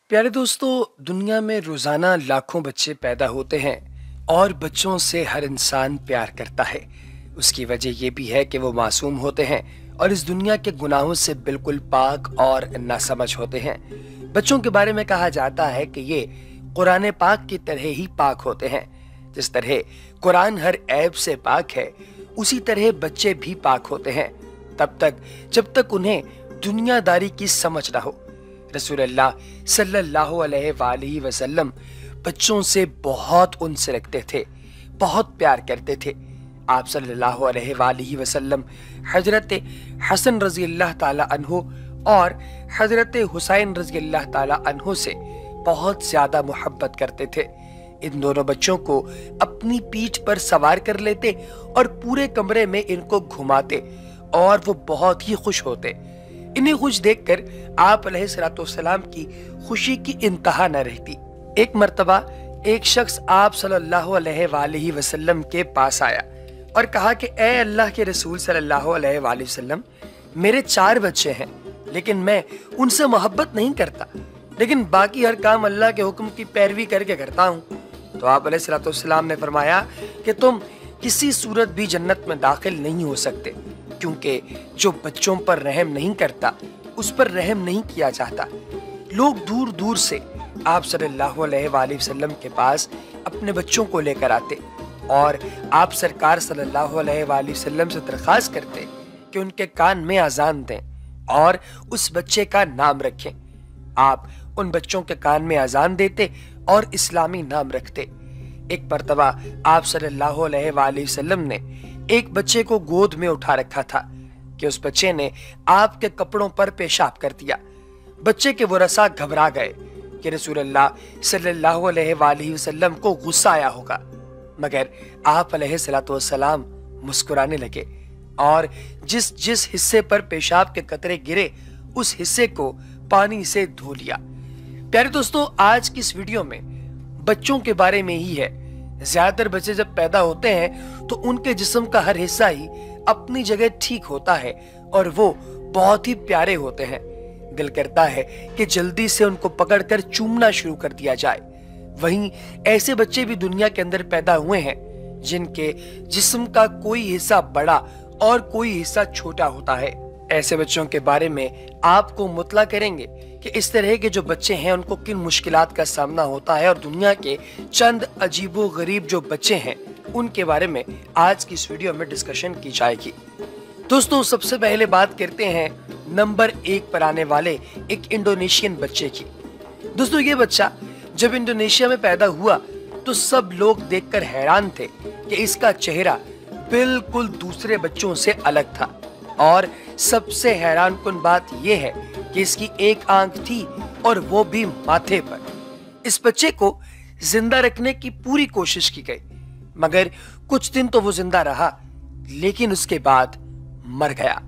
प्यारे दोस्तों, दुनिया में रोजाना लाखों बच्चे पैदा होते हैं और बच्चों से हर इंसान प्यार करता है। उसकी वजह यह भी है कि वो मासूम होते हैं और इस दुनिया के गुनाहों से बिल्कुल पाक और नासमझ होते हैं। बच्चों के बारे में कहा जाता है कि ये कुरान पाक की तरह ही पाक होते हैं। जिस तरह कुरान हर ऐब से पाक है, उसी तरह बच्चे भी पाक होते हैं तब तक जब तक उन्हें दुनियादारी की समझ ना हो। रसूलुल्लाह सल्लल्लाहु अलैहि वसल्लम बच्चों से बहुत उन्स रखते थे, बहुत प्यार करते थे। आप सल्लल्लाहु अलैहि वसल्लम हजरत हसन रजी अल्लाह ताला अन्हो और हजरत हुसैन रजी अल्लाह ताला अन्हो से बहुत ज्यादा मोहब्बत करते थे। इन दोनों बच्चों को अपनी पीठ पर सवार कर लेते और पूरे कमरे में इनको घुमाते और वो बहुत ही खुश होते। इन्हें खुश देखकर आप अलैहिस्सलाम की खुशी की इंतहा न रहती। एक मर्तबा एक शख्स आप सल्लल्लाहु अलैहि वसल्लम के पास आया और कहा कि ए अल्लाह के रसूल सल्लल्लाहु अलैहि वसल्लम, मेरे 4 बच्चे हैं लेकिन मैं उनसे मोहब्बत नहीं करता, लेकिन बाकी हर काम अल्लाह के हुक्म की पैरवी करके करता हूँ। तो आप अलैहिस्सलाम ने फरमाया कि तुम किसी सूरत भी जन्नत में दाखिल नहीं हो सकते, क्योंकि जो बच्चों पर रहम नहीं करता उस पर रहम नहीं किया जाता। लोग दूर दूर से आप सल्लल्लाहु अलैहि वसल्लम के पास अपने बच्चों को लेकर आते और आप सरकार सल्लल्लाहु अलैहि वसल्लम से दरख्वास्त करते कि उनके कान में अजान दें और उस बच्चे का नाम रखें। आप उन बच्चों के कान में अजान देते और इस्लामी नाम रखते। एक मर्तबा आप सल्लल्लाहु अलैहि वसल्लम ने एक बच्चे को गोद में उठा रखा था कि उस बच्चे ने आपके कपड़ों पर पेशाब कर दिया। बच्चे के वरसा घबरा गए कि रसूलुल्लाह सल्लल्लाहु अलैहि वसल्लम को गुस्सा आया होगा, मगर आप अलैहिस्सलाम मुस्कुराने लगे और जिस जिस हिस्से पर पेशाब के कतरे गिरे उस हिस्से को पानी से धो लिया। प्यारे दोस्तों, आज की इस वीडियो में बच्चों के बारे में ही है। ज्यादातर बच्चे जब पैदा होते हैं तो उनके जिस्म का हर हिस्सा ही अपनी जगह ठीक होता है और वो बहुत ही प्यारे होते हैं। दिल करता है कि जल्दी से उनको पकड़कर चूमना शुरू कर दिया जाए। वहीं ऐसे बच्चे भी दुनिया के अंदर पैदा हुए हैं जिनके जिस्म का कोई हिस्सा बड़ा और कोई हिस्सा छोटा होता है। ऐसे बच्चों के बारे में आपको मुतला करेंगे कि इस तरह के जो बच्चे हैं उनको किन मुश्किलात का सामना होता है और दुनिया के चंद अजीबो गरीब जो बच्चे हैं उनके बारे में आज की इस वीडियो में डिस्कशन की जाएगी। दोस्तों, सबसे पहले बात करते हैं नंबर 1 पर आने वाले एक इंडोनेशियन बच्चे की। दोस्तों, ये बच्चा जब इंडोनेशिया में पैदा हुआ तो सब लोग देखकर हैरान थे कि इसका चेहरा बिल्कुल दूसरे बच्चों से अलग था और सबसे हैरानकुन बात यह है कि इसकी एक आंख थी और वो भी माथे पर। इस बच्चे को जिंदा रखने की पूरी कोशिश की गई, मगर कुछ दिन तो वो जिंदा रहा लेकिन उसके बाद मर गया।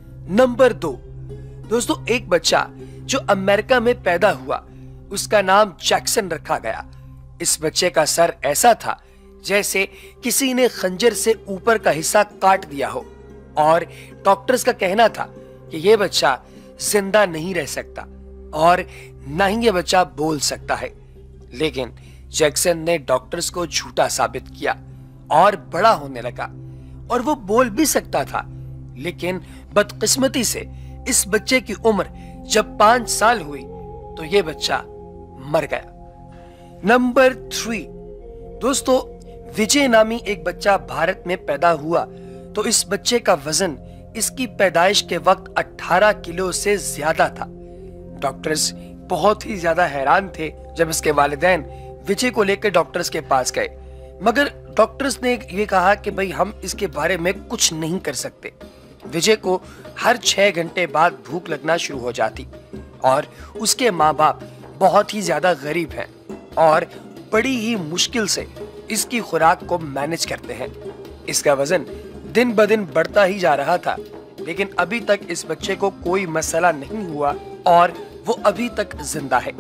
नंबर 2, दोस्तों, एक बच्चा जो अमेरिका में पैदा हुआ उसका नाम जैक्सन रखा गया। इस बच्चे का सर ऐसा था जैसे किसी ने खंजर से ऊपर का हिस्सा काट दिया हो और डॉक्टर्स का कहना था कि यह बच्चा जिंदा नहीं रह सकता और ना ही यह बच्चा बोल सकता है। लेकिन जैक्सन ने डॉक्टर्स को झूठा साबित किया और बड़ा होने लगा और वो बोल भी सकता था। लेकिन बदकिस्मती से इस बच्चे की उम्र जब 5 साल हुई तो यह बच्चा मर गया। नंबर 3, दोस्तों, विजय नामी एक बच्चा भारत में पैदा हुआ तो इस बच्चे का वजन इसकी पैदाइश के वक्त 18 किलो से ज्यादा था। डॉक्टर्स बहुत ही ज्यादा हैरान थे जब इसके वालिदैन विजय को लेकर डॉक्टर्स के पास गए, मगर डॉक्टर्स ने ये कहा कि भाई हम इसके बारे में कुछ नहीं कर सकते। विजय को हर 6 घंटे बाद भूख लगना शुरू हो जाती और उसके माँ बाप बहुत ही ज्यादा गरीब हैं और बड़ी ही मुश्किल से इसकी खुराक को मैनेज करते हैं। इसका वजन दिन ब दिन बढ़ता ही जा रहा था, लेकिन अभी तक इस बच्चे को कोई मसला नहीं हुआ और वो अभी तक जिंदा है।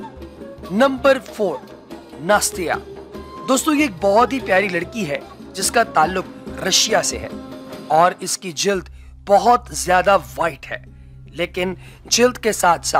Number 4, Nastia. दोस्तों, ये एक बहुत ही प्यारी लड़की है जिसका ताल्लुक रशिया से है और इसकी जिल्द बहुत ज्यादा वाइट है, लेकिन जिल्द के साथ साथ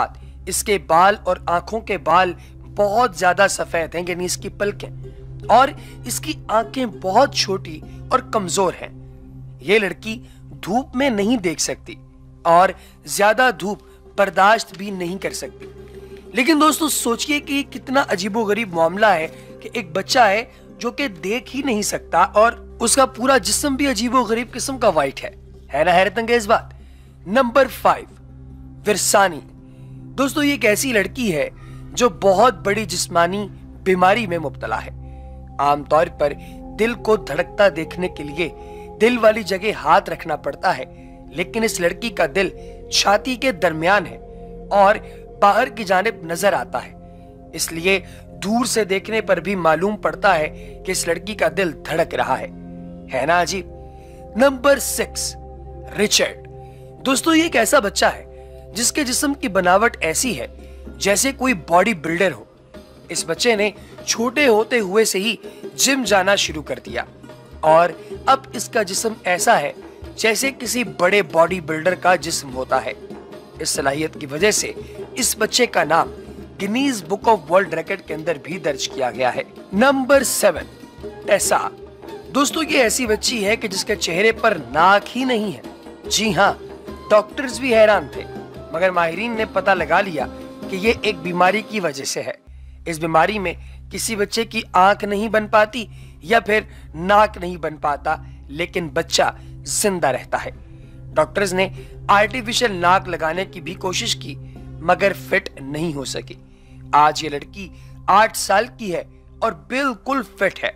इसके बाल और आंखों के बाल बहुत ज्यादा सफेद हैं, यानी इसकी पलकें, और इसकी आंखें बहुत छोटी और कमजोर हैं। ये लड़की धूप में नहीं देख सकती और ज्यादा धूप बर्दाश्त भी नहीं कर सकती। लेकिन दोस्तों सोचिए कि ये कितना अजीबोगरीब मामला है कि एक बच्चा है जो कि देख ही नहीं सकता और उसका पूरा जिस्म भी अजीबोगरीब किस्म का वाइट है ना हैरत अंगेज बात। नंबर 5, विरसानी। दोस्तों ये एक ऐसी लड़की है जो बहुत बड़ी जिस्मानी बीमारी में मुब्तला है। आमतौर पर दिल को धड़कता देखने के लिए दिल वाली जगह हाथ रखना पड़ता है, लेकिन इस लड़की का दिल छाती के दरमियान है और बाहर की जानिब नजर आता है, इसलिए दूर से देखने पर भी मालूम पड़ता है कि इस लड़की का दिल धड़क रहा है ना अजीब। Number 6, Richard. दोस्तों ये एक ऐसा बच्चा है जिसके जिस्म की बनावट ऐसी है जैसे कोई बॉडी बिल्डर हो। इस बच्चे ने छोटे होते हुए से ही जिम जाना शुरू कर दिया और अब इसका जिस्म ऐसा है जैसे किसी बड़े बॉडी बिल्डर का जिस्म होता है। इस सलाहियत की वजह से इस बच्चे का नाम Guinness book of world record के अंदर भी दर्ज किया गया है। Number 7, Tessa. दोस्तों ये ऐसी बच्ची है कि जिसके चेहरे पर नाक ही नहीं है। जी हाँ, डॉक्टर्स भी हैरान थे, मगर माहिरीन ने पता लगा लिया कि ये एक बीमारी की वजह से है। इस बीमारी में किसी बच्चे की आंख नहीं बन पाती या फिर नाक नहीं बन पाता, लेकिन बच्चा जिंदा रहता है। डॉक्टर्स ने आर्टिफिशियल नाक लगाने की भी कोशिश की, मगर फिट नहीं हो सकी। आज ये लड़की 8 साल की है और बिल्कुल फिट है।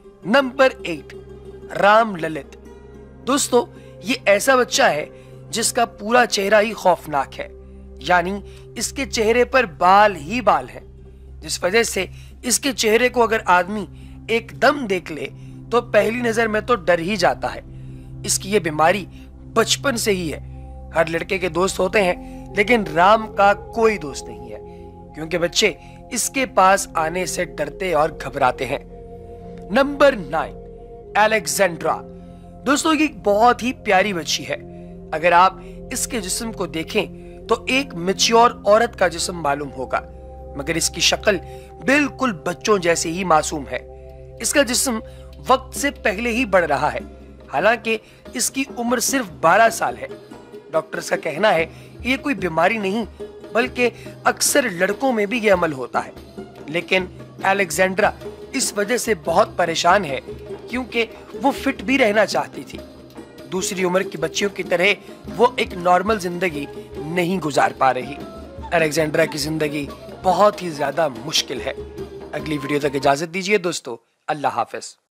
नंबर 8, राम ललित। दोस्तों ये ऐसा बच्चा है जिसका पूरा चेहरा ही खौफनाक है, यानी इसके चेहरे पर बाल ही बाल हैं, जिस वजह से इसके चेहरे को अगर आदमी एकदम देख ले तो पहली नजर में तो डर ही जाता है। इसकी ये बीमारी बचपन से ही है। हर लड़के के दोस्त होते हैं, लेकिन राम का कोई दोस्त नहीं है, क्योंकि बच्चे इसके पास आने से डरते और घबराते हैं। Number 9, Alexandra. दोस्तों ये एक बहुत ही प्यारी बच्ची है। अगर आप इसके जिस्म को देखें तो एक मैच्योर औरत का जिस्म मालूम होगा, मगर इसकी शक्ल बिल्कुल बच्चों जैसे ही मासूम है। इसका जिस्म वक्त से पहले ही बढ़ रहा है, हालांकि इसकी उम्र सिर्फ 12 साल है। डॉक्टर्स का कहना है कि ये कोई बीमारी नहीं, बल्कि अक्सर लड़कों में भी ये अमल होता है। लेकिन अलेक्जेंड्रा इस वजह से बहुत परेशान है क्योंकि वो फिट भी रहना चाहती थी। दूसरी उम्र की बच्चियों की तरह वो एक नॉर्मल जिंदगी नहीं गुजार पा रही। अलेक्जेंड्रा की जिंदगी बहुत ही ज्यादा मुश्किल है। अगली वीडियो तक इजाजत दीजिए दोस्तों, अल्लाह हाफिज।